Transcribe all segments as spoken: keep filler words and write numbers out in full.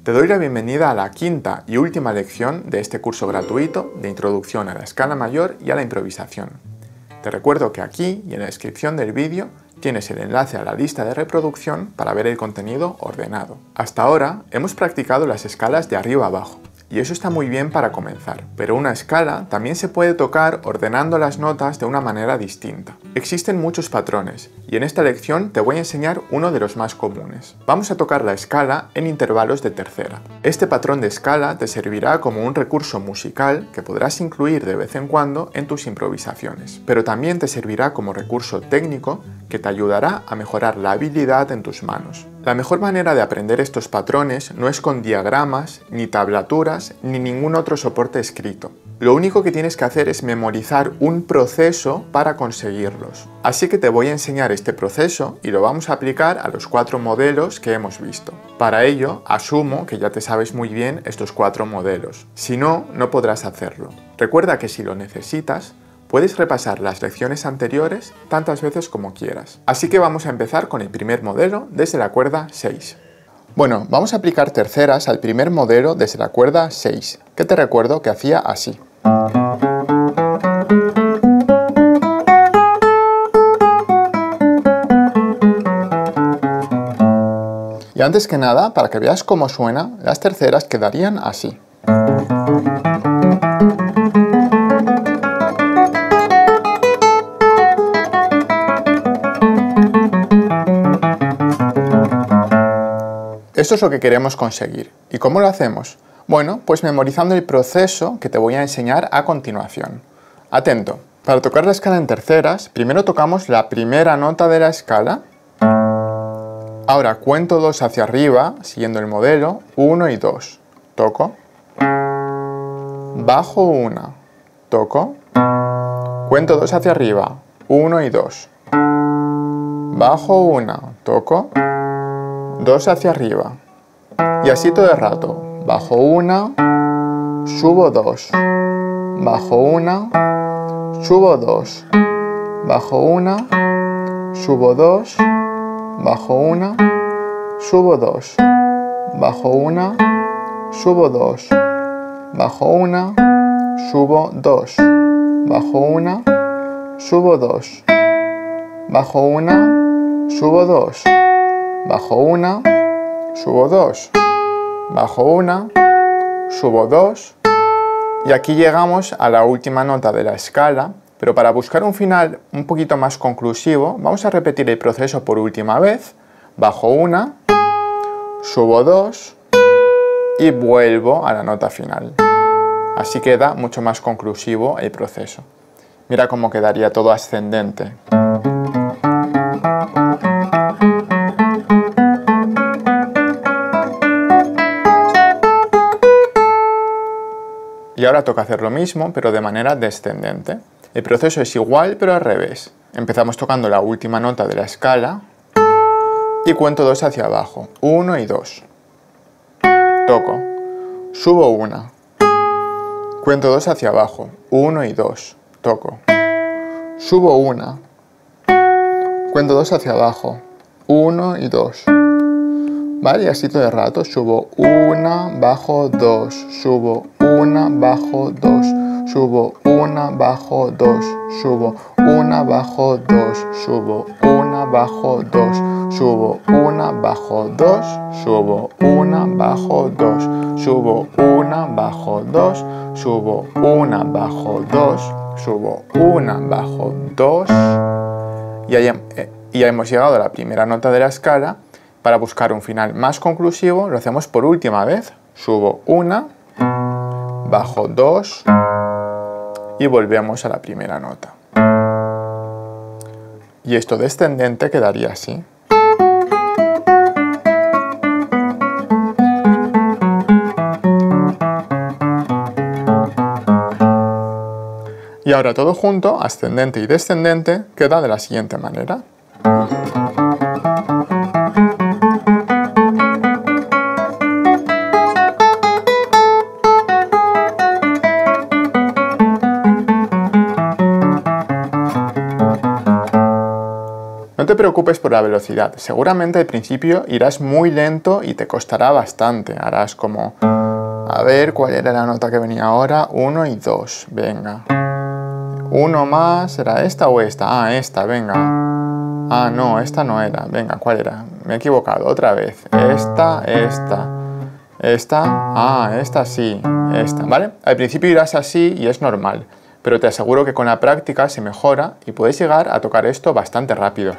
Te doy la bienvenida a la quinta y última lección de este curso gratuito de Introducción a la Escala Mayor y a la Improvisación. Te recuerdo que aquí y en la descripción del vídeo tienes el enlace a la lista de reproducción para ver el contenido ordenado. Hasta ahora hemos practicado las escalas de arriba a abajo, y eso está muy bien para comenzar, pero una escala también se puede tocar ordenando las notas de una manera distinta. Existen muchos patrones, y en esta lección te voy a enseñar uno de los más comunes. Vamos a tocar la escala en intervalos de tercera. Este patrón de escala te servirá como un recurso musical que podrás incluir de vez en cuando en tus improvisaciones, pero también te servirá como recurso técnico que te ayudará a mejorar la habilidad en tus manos. La mejor manera de aprender estos patrones no es con diagramas, ni tablaturas, ni ningún otro soporte escrito. Lo único que tienes que hacer es memorizar un proceso para conseguirlos. Así que te voy a enseñar este proceso y lo vamos a aplicar a los cuatro modelos que hemos visto. Para ello, asumo que ya te sabes muy bien estos cuatro modelos. Si no, no podrás hacerlo. Recuerda que si lo necesitas, puedes repasar las lecciones anteriores tantas veces como quieras. Así que vamos a empezar con el primer modelo desde la cuerda seis. Bueno, vamos a aplicar terceras al primer modelo desde la cuerda seis, que te recuerdo que hacía así. Y antes que nada, para que veas cómo suena, las terceras quedarían así. Esto es lo que queremos conseguir. ¿Y cómo lo hacemos? Bueno, pues memorizando el proceso que te voy a enseñar a continuación. Atento. Para tocar la escala en terceras, primero tocamos la primera nota de la escala. Ahora cuento dos hacia arriba, siguiendo el modelo, uno y dos. Toco. Bajo una. Toco. Cuento dos hacia arriba, uno y dos. Bajo una. Toco. Dos hacia arriba. Y así todo el rato. Bajo una, subo dos. Bajo una, subo dos. Bajo una, subo dos. Bajo una, subo dos. Bajo una, subo dos. Bajo una, subo dos. Bajo una, subo dos. Bajo una, subo dos. Bajo una, subo dos. Bajo una, subo dos. Y aquí llegamos a la última nota de la escala, pero para buscar un final un poquito más conclusivo, vamos a repetir el proceso por última vez. Bajo una, subo dos y vuelvo a la nota final. Así queda mucho más conclusivo el proceso. Mira cómo quedaría todo ascendente. Y ahora toca hacer lo mismo, pero de manera descendente. El proceso es igual, pero al revés. Empezamos tocando la última nota de la escala y cuento dos hacia abajo, uno y dos. Toco, subo una, cuento dos hacia abajo, uno y dos. Toco, subo una, cuento dos hacia abajo, uno y dos. ¿Vale? Y así todo el rato, subo una, bajo dos, subo una, bajo dos, subo una, bajo dos, subo una, bajo dos, subo una, bajo dos, subo una, bajo dos, subo una, bajo dos, subo una, bajo dos, subo una, bajo dos, subo una, bajo dos. Y ya, y ya hemos llegado a la primera nota de la escala. Para buscar un final más conclusivo, lo hacemos por última vez. Subo una, bajo dos y volvemos a la primera nota. Y esto descendente quedaría así. Y ahora todo junto, ascendente y descendente, queda de la siguiente manera. te preocupes por la velocidad. Seguramente al principio irás muy lento y te costará bastante. Harás como... A ver, ¿cuál era la nota que venía ahora? uno y dos. Venga. Uno más. ¿Era esta o esta? Ah, esta, venga. Ah, no, esta no era. Venga, ¿cuál era? Me he equivocado. Otra vez. Esta, esta. Esta. Ah, esta sí. Esta, ¿vale? Al principio irás así y es normal. Pero te aseguro que con la práctica se mejora y puedes llegar a tocar esto bastante rápido.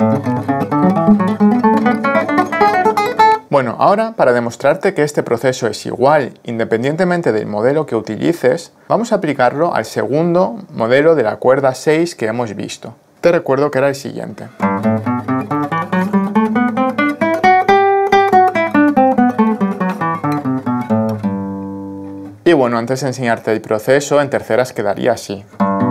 Bueno, ahora para demostrarte que este proceso es igual independientemente del modelo que utilices, vamos a aplicarlo al segundo modelo de la cuerda seis que hemos visto. Te recuerdo que era el siguiente. Y bueno, antes de enseñarte el proceso, en terceras quedaría así.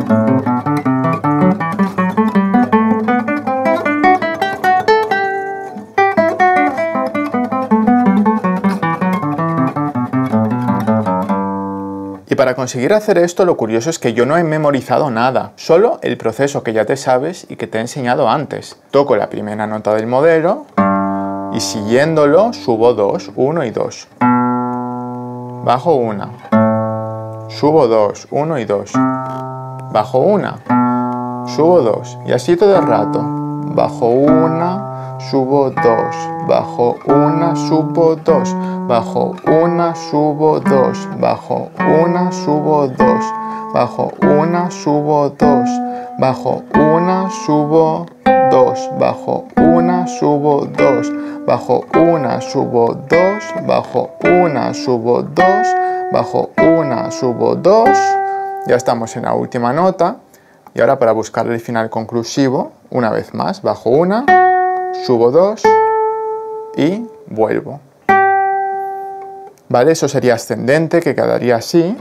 Y para conseguir hacer esto, lo curioso es que yo no he memorizado nada, solo el proceso que ya te sabes y que te he enseñado antes. Toco la primera nota del modelo y siguiéndolo subo dos, uno y dos. Bajo una, subo dos, uno y dos, bajo una, subo dos, y así todo el rato. Bajo una, subo dos, bajo una, subo dos, bajo una, subo dos, bajo una, subo dos, bajo una, subo dos, bajo una, subo dos, bajo una, subo dos, bajo una, subo dos, bajo una, subo dos, bajo una, subo dos. Ya estamos en la última nota. Y ahora para buscar el final conclusivo, una vez más, bajo una, subo dos y vuelvo. Vale, eso sería ascendente, que quedaría así.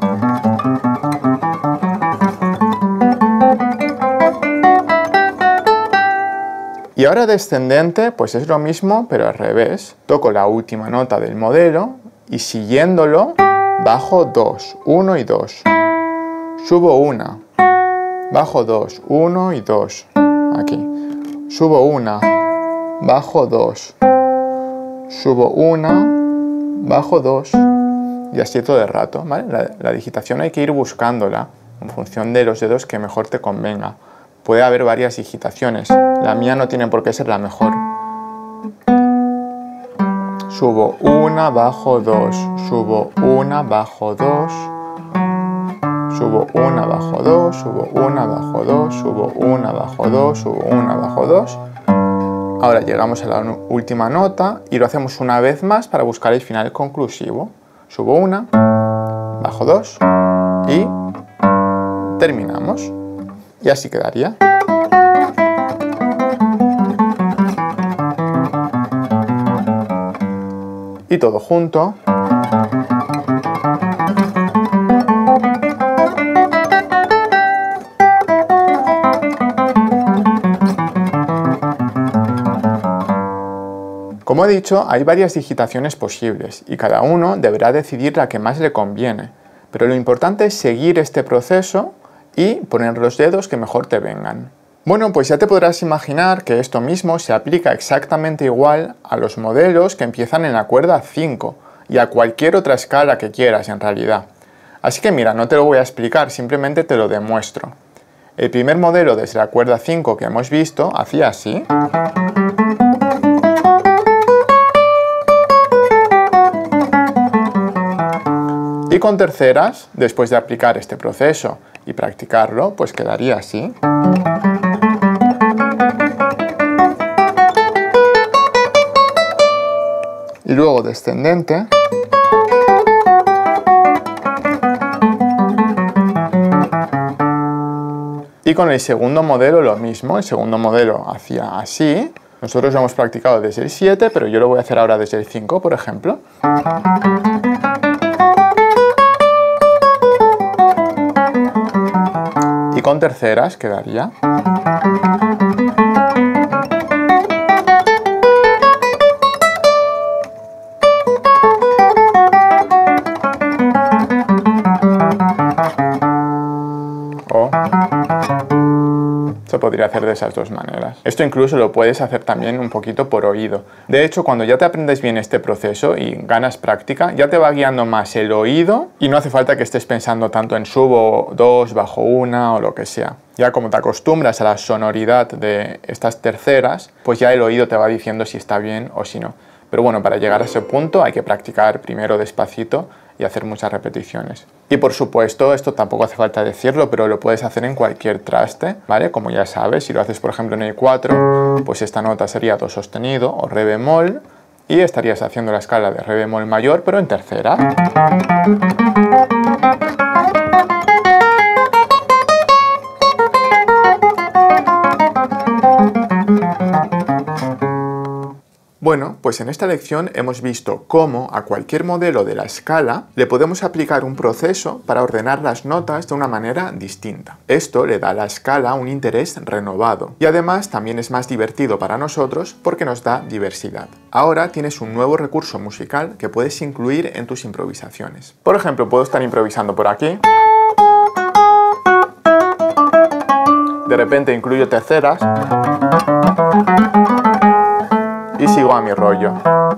Y ahora descendente, pues es lo mismo, pero al revés. Toco la última nota del modelo y siguiéndolo, bajo dos, uno y dos. Subo una, bajo dos, uno y dos. Aquí. Subo una, bajo dos. Subo una, bajo dos. Y así todo el rato, ¿vale? La, la digitación hay que ir buscándola en función de los dedos que mejor te convenga. Puede haber varias digitaciones. La mía no tiene por qué ser la mejor. Subo una, bajo dos. Subo una, bajo dos. Subo una, bajo dos. Subo una, bajo dos. Subo una, bajo dos. Subo una, bajo dos. Ahora llegamos a la última nota y lo hacemos una vez más para buscar el final conclusivo. Subo una, bajo dos y terminamos. Y así quedaría. Y todo junto. Como he dicho, hay varias digitaciones posibles y cada uno deberá decidir la que más le conviene. Pero lo importante es seguir este proceso y poner los dedos que mejor te vengan. Bueno, pues ya te podrás imaginar que esto mismo se aplica exactamente igual a los modelos que empiezan en la cuerda cinco y a cualquier otra escala que quieras en realidad. Así que mira, no te lo voy a explicar, simplemente te lo demuestro. El primer modelo desde la cuerda cinco que hemos visto hacía así. Y con terceras, después de aplicar este proceso y practicarlo, pues quedaría así. Y luego descendente. Y con el segundo modelo lo mismo, el segundo modelo hacía así. Nosotros lo hemos practicado desde el siete, pero yo lo voy a hacer ahora desde el cinco, por ejemplo. Y con terceras quedaría. se podría hacer de esas dos maneras. Esto incluso lo puedes hacer también un poquito por oído. De hecho, cuando ya te aprendes bien este proceso y ganas práctica, ya te va guiando más el oído y no hace falta que estés pensando tanto en subo dos, bajo una o lo que sea. Ya como te acostumbras a la sonoridad de estas terceras, pues ya el oído te va diciendo si está bien o si no. Pero bueno, para llegar a ese punto hay que practicar primero despacito y hacer muchas repeticiones. Y por supuesto, esto tampoco hace falta decirlo, pero lo puedes hacer en cualquier traste, ¿vale? Como ya sabes, si lo haces por ejemplo en el cuatro, pues esta nota sería do sostenido o re bemol, y estarías haciendo la escala de re bemol mayor, pero en tercera. Bueno, pues en esta lección hemos visto cómo a cualquier modelo de la escala le podemos aplicar un proceso para ordenar las notas de una manera distinta. Esto le da a la escala un interés renovado y además también es más divertido para nosotros porque nos da diversidad. Ahora tienes un nuevo recurso musical que puedes incluir en tus improvisaciones. Por ejemplo, puedo estar improvisando por aquí. De repente incluyo terceras. Y sigo a mi rollo.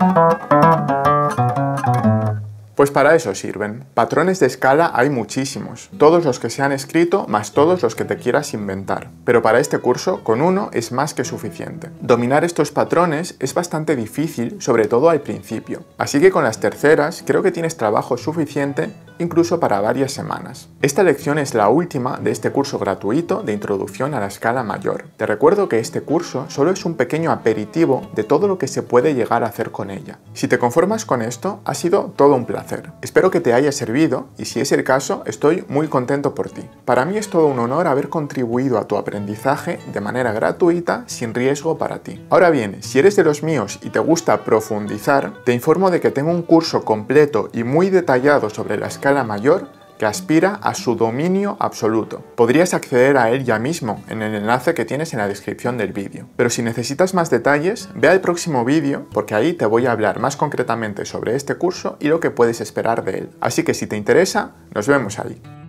Pues para eso sirven. Patrones de escala hay muchísimos, todos los que se han escrito más todos los que te quieras inventar. Pero para este curso, con uno es más que suficiente. Dominar estos patrones es bastante difícil, sobre todo al principio. Así que con las terceras creo que tienes trabajo suficiente incluso para varias semanas. Esta lección es la última de este curso gratuito de introducción a la escala mayor. Te recuerdo que este curso solo es un pequeño aperitivo de todo lo que se puede llegar a hacer con ella. Si te conformas con esto, ha sido todo un placer. Espero que te haya servido y si es el caso, estoy muy contento por ti. Para mí es todo un honor haber contribuido a tu aprendizaje de manera gratuita sin riesgo para ti. Ahora bien, si eres de los míos y te gusta profundizar, te informo de que tengo un curso completo y muy detallado sobre la escala mayor que aspira a su dominio absoluto. Podrías acceder a él ya mismo en el enlace que tienes en la descripción del vídeo. Pero si necesitas más detalles, ve al próximo vídeo porque ahí te voy a hablar más concretamente sobre este curso y lo que puedes esperar de él. Así que si te interesa, nos vemos ahí.